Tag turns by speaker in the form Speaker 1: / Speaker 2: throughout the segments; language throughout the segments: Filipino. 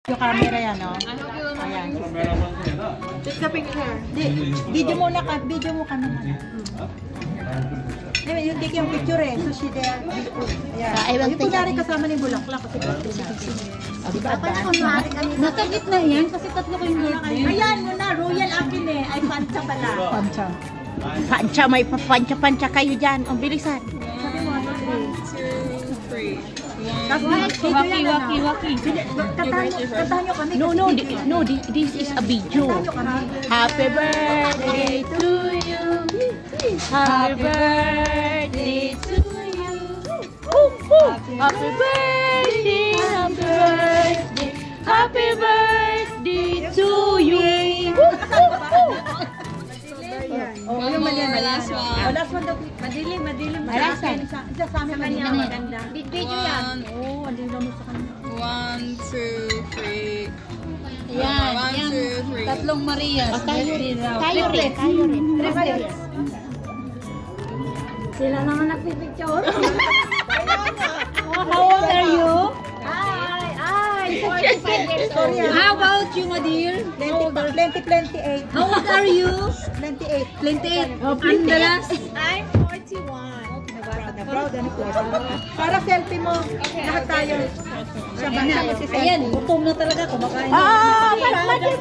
Speaker 1: Yung camera yan, no? Ayan.
Speaker 2: Take the picture.
Speaker 1: Video mo na, video mo ka naman. Yung take yung picture eh. So she there. Ayan. Yung kunyari kasama ni Bulaklak kasi birthday natin. Diba?
Speaker 3: Nasa gitna yan kasi tatlo ko yung birthday.
Speaker 1: Ayan mo na, royal akin eh. Ay, pancha pala.
Speaker 3: Pancha.
Speaker 4: Pancha, may pancha kayo dyan. Ang bilisan.
Speaker 1: Sabi mo,
Speaker 2: 1, 2, 3.
Speaker 3: Waki.
Speaker 1: Kantahan nyo kami.
Speaker 4: No, this is a video. Happy birthday to you. Happy birthday to you. Happy birthday, happy birthday. Happy birthday to you.
Speaker 1: Oh, yung mali yan.
Speaker 2: Last one.
Speaker 1: Oh, last one daw. Madilim.
Speaker 4: Last one.
Speaker 1: Sa amin kanina maganda. Video yan. Oh, andun daw mo sa kanina.
Speaker 2: 1, 2, 3.
Speaker 3: Yan,
Speaker 2: 1, 2, 3.
Speaker 3: Tatlong Marias.
Speaker 4: Tayo rin.
Speaker 3: Sila naman nagpipicture.
Speaker 1: How old are you?
Speaker 3: Ay, 45 years old. How about you, my dear?
Speaker 1: 28.
Speaker 3: How old are you?
Speaker 1: 28.
Speaker 3: 28. And the last?
Speaker 2: I'm 41.
Speaker 1: Proud ano po. Para selfie mo. Lahat tayo. Sa banda mo si
Speaker 3: Ayan, gutom na talaga. Kumakain na.
Speaker 1: Prayer.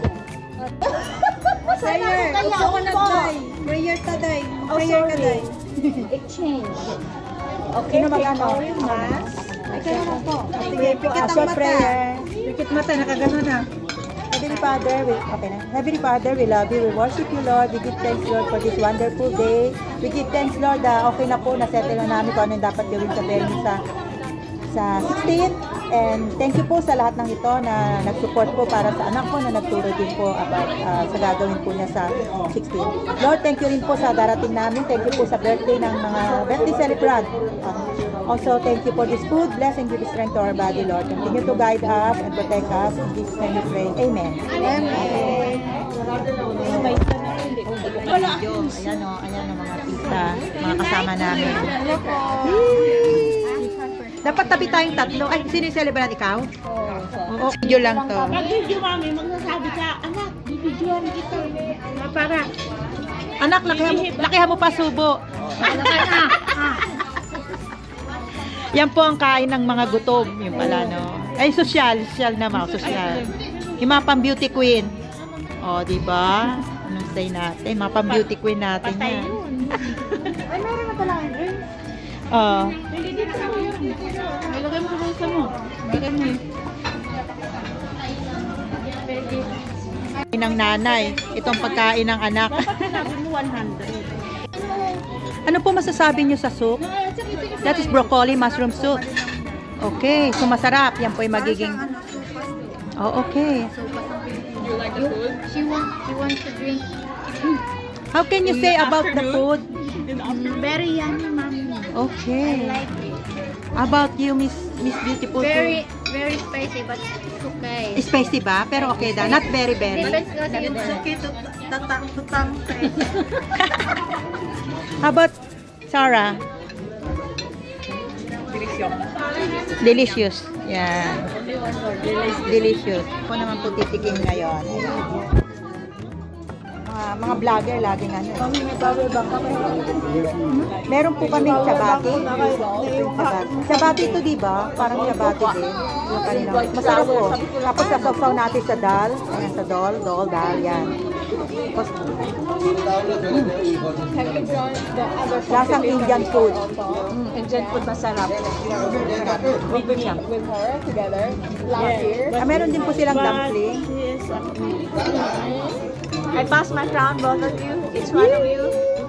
Speaker 1: Gusto ko nagday. Prayer taday. Prayer taday.
Speaker 3: Exchange.
Speaker 1: Okay na mag-ano? Kaya na po. Sige, pikit ang mata. Pikit mata, nakagano na. Heavenly Father, Heavenly Father, we love you, we worship you, Lord. We give thanks, Lord, for this wonderful day. We give thanks, Lord, okay na po, nasettle na namin kung ano yung dapat gawin sa venue sa 16. And thank you po sa lahat ng ito na nag-support po para sa anak ko na nagturo din po about sa gagawin po niya sa 16. Lord, thank you rin po sa darating namin. Thank you po sa birthday ng mga birthday celebrant. Also, thank you for this food. Bless and give strength to our body, Lord. Continue to guide us and protect us. In Jesus' name we pray. Amen. Amen. Ayan o, mga tita, mga kasama namin. Dapat tabi tayong tatlo. Ay, sino yung celebrant? Ikaw? Oo. Video lang to.
Speaker 4: Mag-video mami, magsasabi ka, anak, bibidyoan kita.
Speaker 1: Para. Anak, lakihan mo pa subo. Yan po ang kain ng mga gutom. Yung pala, no? Ay, social naman. Social. Yung mga pang-beauty queen. O, diba? Anong stay natin? Mga pang-beauty queen natin yan. Ay, meron na pala ang drink. Oo.
Speaker 3: Ilagay mo sa isa mo. Ilagay mo yun.
Speaker 1: Ng nanay. Itong pagkain ng anak.
Speaker 4: Sabi mo 100.
Speaker 1: Ano po masasabi nyo sa soup? That is broccoli mushroom soup. Okay. So, masarap. Yan po yung magiging... Oh, okay.
Speaker 2: You like the food?
Speaker 3: She wants to drink.
Speaker 1: How can you say about the food?
Speaker 3: Very yummy, mommy.
Speaker 1: Okay.
Speaker 3: I like it.
Speaker 1: About you, Miss Beautiful.
Speaker 3: Very spicy, but it's okay.
Speaker 1: Spicy ba? Pero okay da. Not very.
Speaker 3: Depends kasi
Speaker 2: It's okay to taste.
Speaker 1: How about Sarah? Delicious. Yeah. Delicious. Ako naman po titikin ngayon. Mga vlogger laging ano. Meron po kaming chabati. Chabati to, di ba? Parang chabati din. Yung kanina. Masarap po. Tapos sasaw natin sa dal. Ayan, sa dal, yan. Tapos, lasang Indian food.
Speaker 4: Indian food masarap.
Speaker 2: With her together last year.
Speaker 1: Meron din po silang dumpling.
Speaker 4: I pass my crown, both of you. Each one of you.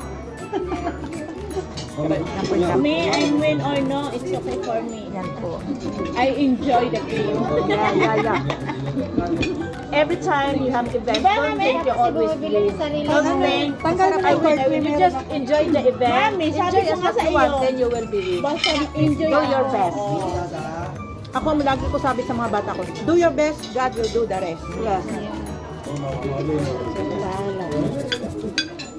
Speaker 4: Me, I win or no, it's okay for me.
Speaker 1: Yan po.
Speaker 4: I enjoy the game.
Speaker 1: Yeah.
Speaker 4: Every time you have event, don't think you always win. Don't think, I will just enjoy the event. Enjoy as much as you want, then you will be win. Do your best.
Speaker 1: Ako, lagi ko sabi sa mga bata ko, do your best, God will do the rest. Yes.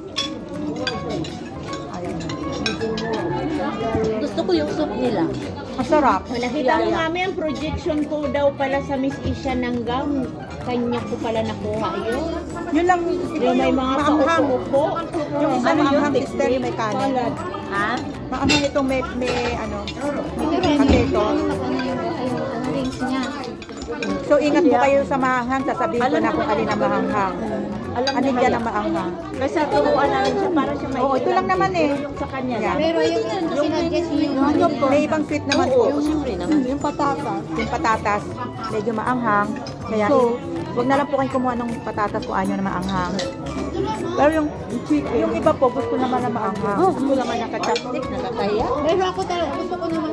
Speaker 3: Gusto ko yung soup nila.
Speaker 1: Masarap.
Speaker 4: Nakita mo mami ang projection ko daw pala sa Miss Isha Nanggang. Kanya ko pala nakuha yun.
Speaker 1: Yun lang,
Speaker 4: Yung may mga paupo-upo.
Speaker 1: yung isa maanghang sister, may kanin.
Speaker 4: Ha?
Speaker 1: Maanghang itong may potato.
Speaker 3: Rings niya.
Speaker 1: So ingat po kayo sa maanghang, sasabihin ko na kung alin ang maanghang.
Speaker 4: Alam
Speaker 1: Alin
Speaker 4: niya
Speaker 1: yan ang maanghang.
Speaker 4: Kasi turuan namin siya para siya may
Speaker 1: Oo, ito lang naman eh.
Speaker 4: Yung sa kanya
Speaker 1: Yan.
Speaker 4: lang.
Speaker 3: Pero yung sinuggest niyo
Speaker 1: May ibang sweet naman po.
Speaker 4: Siyempre naman.
Speaker 1: Yung patatas, medyo maanghang. Kaya wag na lang po kayo kumuha ng patatas kung ayaw na maanghang. Pero yung iba po, gusto naman na maanghang.
Speaker 4: Gusto naman naka-chopstick, nakakaya.
Speaker 3: Pero ako talaga, gusto ko naman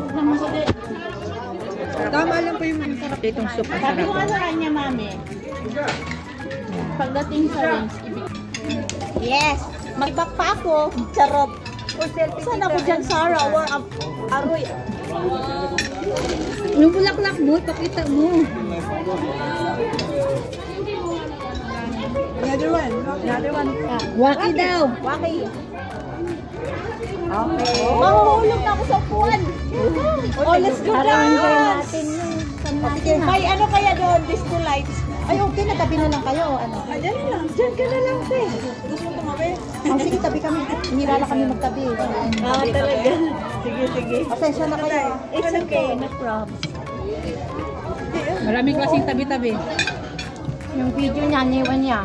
Speaker 1: Tama lang po yung sarap. Itong soup ang
Speaker 4: Sabi ko
Speaker 1: sarap.
Speaker 4: nga sa kanya, mami. Pagdating sa rings, yes! Magbak pa ako. Charot. Saan ako dyan, Sarah? Or aroy.
Speaker 3: yung bulaklak mo, pakita mo.
Speaker 1: Another one.
Speaker 3: Waki daw.
Speaker 4: Waki.
Speaker 1: Okay.
Speaker 4: Mahuhulog na ako sa upuan. Oh, let's do
Speaker 3: Parang enjoy
Speaker 4: that.
Speaker 3: natin yung
Speaker 1: Sige.
Speaker 4: May ano kaya doon, disco lights.
Speaker 1: Ay, okay na. Tabi na lang kayo. Ano?
Speaker 4: Diyan lang. Diyan ka na lang, te.
Speaker 1: Gusto mo tumabi? Oh, sige, tabi kami. Hinirala kami magtabi.
Speaker 4: Ah, talaga. Sige, sige.
Speaker 1: Pasensya na kayo.
Speaker 4: It's okay. No problem.
Speaker 2: Maraming klaseng tabi-tabi.
Speaker 3: Yung video niya, niwan niya.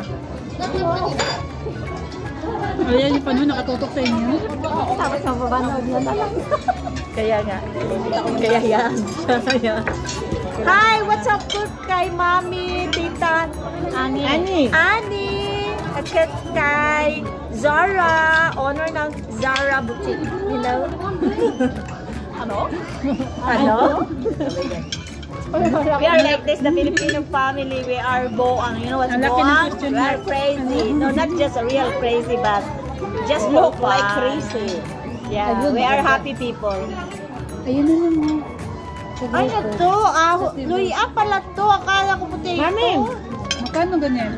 Speaker 2: Ayan yung paano nakatutok sa inyo.
Speaker 3: Tapos mababanood niya na lang.
Speaker 4: Kaya nga. Kaya yan. Kaya. Hi! What's up good kay Mami, Tita? Ani. At kay Zara. Owner ng Zara Boutique. You know? Ano? We are like this, the Filipino family. We are boang. You know what's
Speaker 2: Ang laki ng
Speaker 4: boang?
Speaker 2: question
Speaker 4: We are crazy. No, not just a real crazy, but just look like crazy. Yeah, we are happy people.
Speaker 3: Ayun na lang mo.
Speaker 4: Ay, ito. Luy, pala to. Akala ko puti. Mami.
Speaker 2: Magkano ganyan?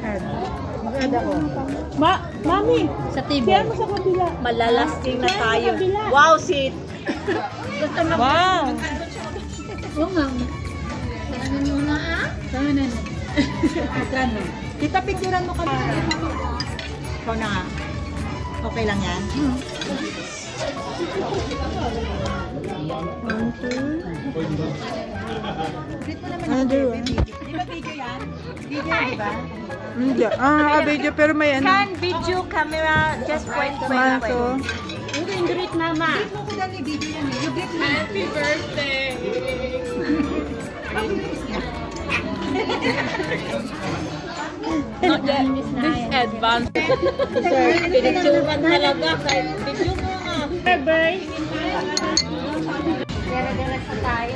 Speaker 4: Mami.
Speaker 3: Sa TV.
Speaker 4: Siya mo sa kabila. Malalasting na tayo. Wow, sit. Gusto na. Wow.
Speaker 3: Yung nga. Ano muna ah?
Speaker 2: Saan na? Magkano?
Speaker 1: Kita, picturean mo kami.
Speaker 4: Ikaw na nga. Okay lang yan?
Speaker 1: Another one.
Speaker 4: Di ba video yan? Video, di ba?
Speaker 1: Hindi. Video, pero may ano.
Speaker 4: Can video camera just point.
Speaker 1: Maso.
Speaker 4: Greet mama.
Speaker 2: Happy birthday! Not that this advanced.
Speaker 4: Pinagsukan talaga. Video mo nga. Bye-bye.
Speaker 3: Dere-diretso tayo.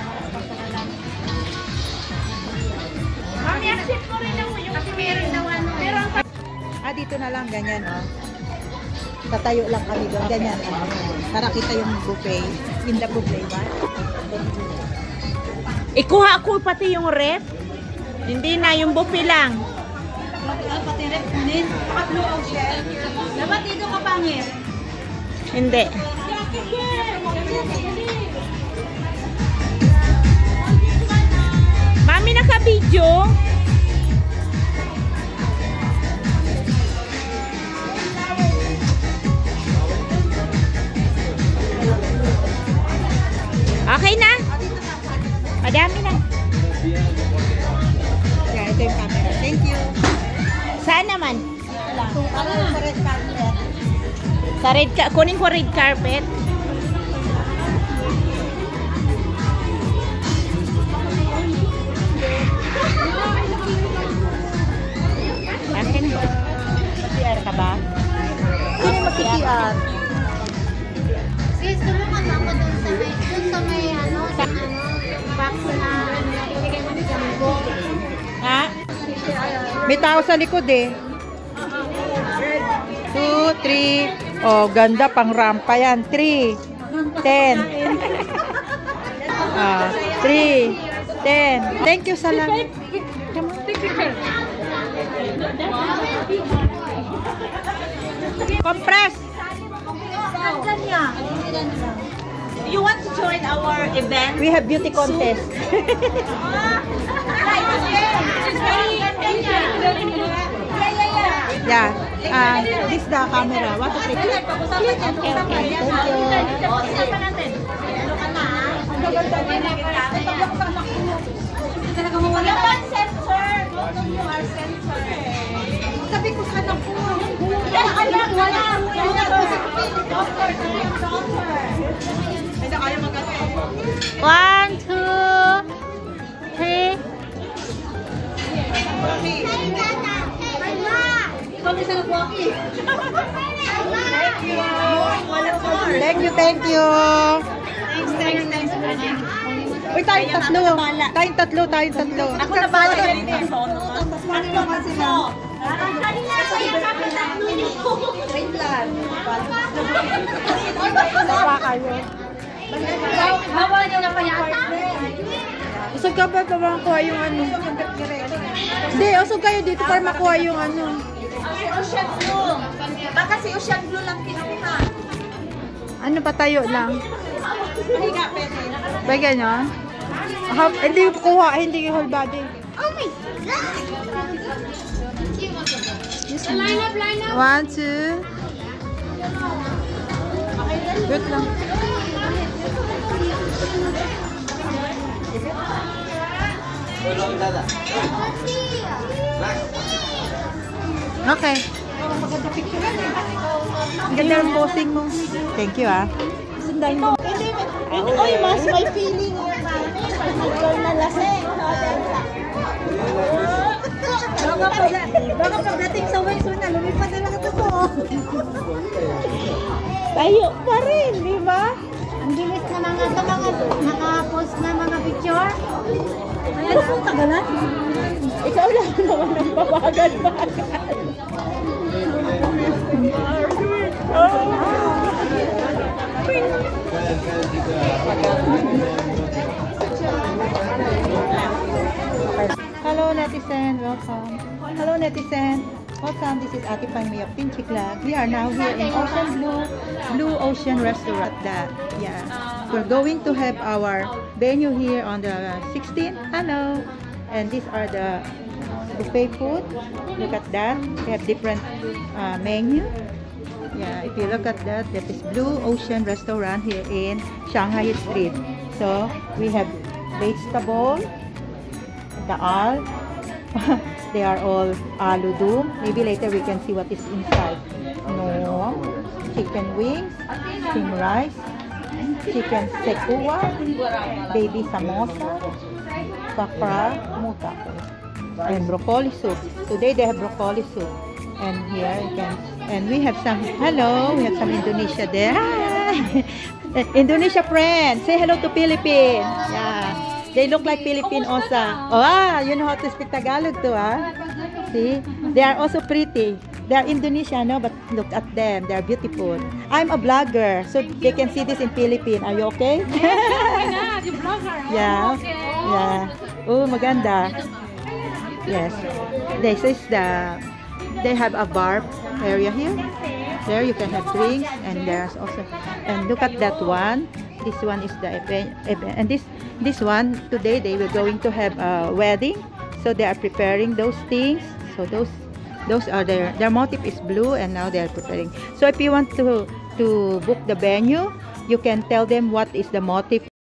Speaker 4: Mami, accept mo rin ang yung kasi meron daw ano. Pero ang
Speaker 1: Dito na lang, ganyan, oh. Tatayo lang kami doon, ganyan, oh. Para kita yung buffet. In the buffet, ba?
Speaker 4: ikuha ko pati yung ref. Hindi na, yung buffet lang.
Speaker 1: Pati rep, kunin. Pakatluaw siya. Dapat dito ka pangit.
Speaker 4: Hindi. Mami, naka-video? Okay na? Madami na.
Speaker 1: Yeah, ito yung camera. Thank you.
Speaker 4: Saan naman?
Speaker 1: Para sa red carpet.
Speaker 4: Sa red kunin ko red carpet. Akin na. Mag-PR ka ba?
Speaker 1: Sino mag-PR?
Speaker 3: Sis, tulungan mo ako dun sa may box na nilagay mo sa jambo.
Speaker 4: Ha?
Speaker 1: May tao sa likod eh. 2, 3. Oh, ganda pang rampa yan. 3, 10. 3, 10. Thank you, Salam. Compress.
Speaker 4: Saan niya? You want to join our event?
Speaker 1: We have beauty contest. Yeah. This the camera. What to take? Okay. Thank you.
Speaker 4: Yaman censor. Both of you are censor.
Speaker 3: Sabi ko sana po.
Speaker 1: One, two, three. Thank you.
Speaker 4: Thanks.
Speaker 1: Uy, tayong tatlo.
Speaker 4: Ako na bala yan din.
Speaker 3: Wait lang.
Speaker 1: Sapa kayo.
Speaker 3: Bawal nyo na pa yata.
Speaker 1: Usog ka ba para makuha yung ano? Hindi, usog kayo dito para makuha yung ano.
Speaker 4: Ocean Blue. Baka si Ocean Blue lang kinuha.
Speaker 1: Ano pa tayo lang?
Speaker 4: Hindi nga pwede.
Speaker 1: Ba ganyan? Hindi ko kuha, hindi whole body.
Speaker 3: Oh my God! Line up.
Speaker 1: 1, 2. Wait lang. Okay. Ang ganda ng posing mo. Thank you, ah. Sundan mo.
Speaker 4: Oy, mas may feeling. Girl na lasing.
Speaker 1: Baka pagdating sa ways na, lumipad na lang ito po.
Speaker 4: Tayo pa rin, di ba?
Speaker 3: Ang bilis na naka-post na mga picture.
Speaker 4: Ayan po, tagalan. Ikaw lang naman ang babagal.
Speaker 1: Hello netizen, welcome. Hello netizen, welcome. This is Ate Panmi of Pinchiklag. We are now here in Blue Ocean Restaurant. We're going to have our venue here on the 16th. Hello, and these are the buffet food. Look at that. We have different menu. Yeah, if you look at that, that is Blue Ocean Restaurant here in Shanghai Street. So we have vegetable, daal. They are all aludum. Maybe later we can see what is inside. No, chicken wings, steamed rice, chicken sekua, baby samosa, kakra, muta, and broccoli soup. Today they have broccoli soup. And here again, and we have some. Hello, we have some Indonesia there. Hi, Indonesia friends. Say hello to Philippines. Yeah, they look like Philippine also. Oh, you know how to speak Tagalog too, ah? See, they are also pretty. They are Indonesian, no? But look at them. They are beautiful. I'm a blogger, so they can see this in Philippines. Are you okay? Yeah. Oh, maganda. Yes. This is the. They have a bar area here. There you can have drinks, and there's also. And look at that one. This one is the event. And this one today they were going to have a wedding, so they are preparing those things. So those are their motif is blue, and now they are preparing. So if you want to book the venue, you can tell them what is the motif.